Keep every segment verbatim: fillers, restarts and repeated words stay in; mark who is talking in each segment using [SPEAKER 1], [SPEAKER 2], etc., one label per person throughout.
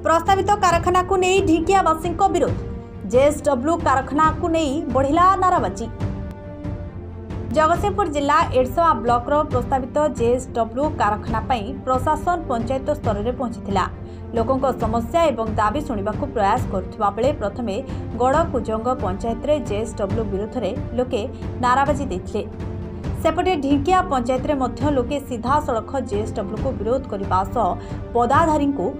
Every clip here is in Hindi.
[SPEAKER 1] प्रस्तावित कारखाना को नहीं ढिंकियावासी विरोध। जेएसडब्ल्यू कारखाना को नहीं बढ़िला नाराबाजी। जगतसिंहपुर जिला एडसवा ब्लॉक रो प्रस्तावित जेएसडब्ल्यू कारखाना पई प्रशासन पंचायत स्तर में पहुंचीथिला। लोकों समस्या एवं दाबी शुणा प्रयास करुवा बेले प्रथमे गड़कुजंग पंचायत रे जेएसडब्ल्यू विरोध में लोके नाराबाजी देथिले। सेपटे ढिंकिया पंचायत रे मध्य लोके सीधा सड़क जेएसडब्ल्यू को विरोध करने सह पदाधारी को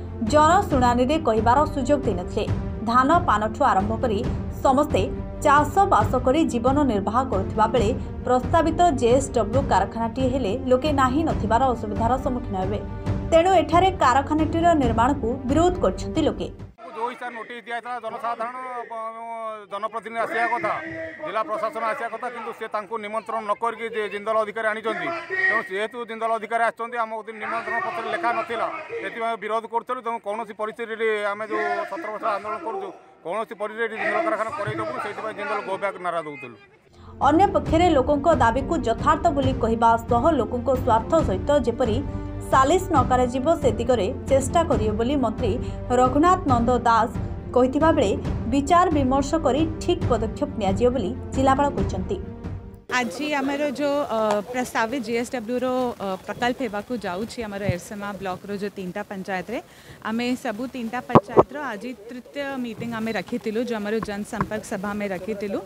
[SPEAKER 1] जनशुणानी रे कहिबार सुजोग देनथिले। धान पानठू आरंभ करी समस्ते चाष बास करी जीवन निर्वाह करुवा बेले प्रस्तावित जेएसडब्ल्यू कारखानाटी हेले लोके नाही नथिबार असुविधार सम्मुखीन हेबे। तेणु एठारे कारखानाटीर निर्माण को विरोध करछथि लोके।
[SPEAKER 2] जो हिसाब नोटिस दिया था जनसाधारण जनप्रतिनिधि आसिया कथा जिला प्रशासन आसिया कथा किंतु से तांको निमंत्रण न करके जिंदल अधिकारी आनी तेणु जेहेतु जिंदल अधिकारी आम निमंत्रण पत्र लेखा नाला से विरोध करूँ तेणु कौन परिस्थिति आम जो सतर वर्ष आंदोलन करूँ कौन परिस्थिति जिंदल कारखाना करदेबू से जिंदल गो बैक नारा दौलू।
[SPEAKER 1] अन्य पक्षरे लोकों दाबी को यथार्थ बोली कहबा सह लोकों स्वार्थ सहित जेपरी सालिस न कराजिबो से दिगरे चेष्टा करियो बोली मंत्री रघुनाथ नंद दास कहिथिबा बेले विचार विमर्श करी ठीक पदक्षेप नियाजियो बोली जिलापाल कहचंती।
[SPEAKER 3] आज आमर जो प्रस्तावित जेएसडब्ल्यू रो प्रकल्प हेबाकू जाउछि आमर एरसमा ब्लॉक रो जो तीनटा पंचायत रे आमे सबु तीनटा पंचायत रो आज तृतीय मीटिंग आमे रखिथिलु जो आमर जनसंपर्क सभा में रखिथिलु।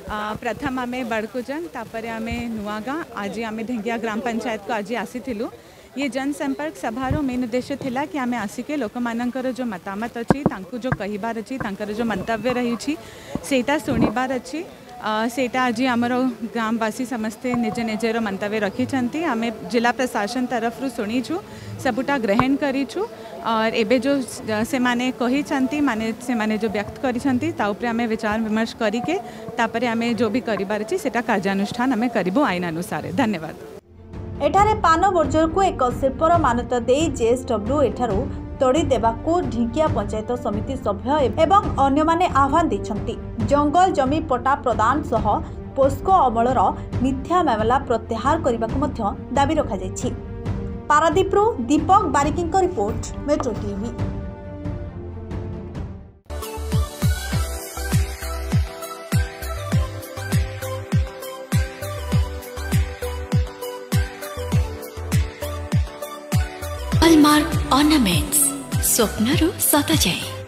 [SPEAKER 3] प्रथम आमे बड़कुजंग तापर आमे नुआगा आज आमे ढेंगिया ग्राम पंचायत को आज आसीथिलु। ये जनसंपर्क सभार मेन उद्देश्य थिला कि आमे आसिके लोक मानकर जो मतामत अच्छी तांकु जो कहिबार अच्छी तांकर जो मंतव्य रही सेटा शुणिबार अच्छी सेटा आज आमर ग्रामवासी समस्ते निज निजर मंतव्य रखी आमे जिला प्रशासन तरफ शुणीचु सबुटा ग्रहण करीचु और एबे जो से माने कही छंती माने से माने जो व्यक्त करी छंती ता ऊपर आमे विचार विमर्श करिके तापरे आमे जो भी करिबार अछि सेटा कार्यानुष्ठान आमे करिबो आईन अनुसार। धन्यवाद।
[SPEAKER 1] एठारे पान बर्जर को एक शिल्पर मान्यता दे जेएसडब्ल्यू एठारू तोड़ी देबाकू ढिंकिया पंचायत समिति सभ्य एवं अन्य माने आह्वान दैछंती। जंगल जमी पट्टा प्रदान सह पोस्को अमलर मिथ्या मामला प्रत्याहार करबाकू मध्य दाबी रखा जायछि। पारादीपरू दीपक बारिकी report metro TV.
[SPEAKER 4] Hallmark ornaments स्वप्नरू सत जाए।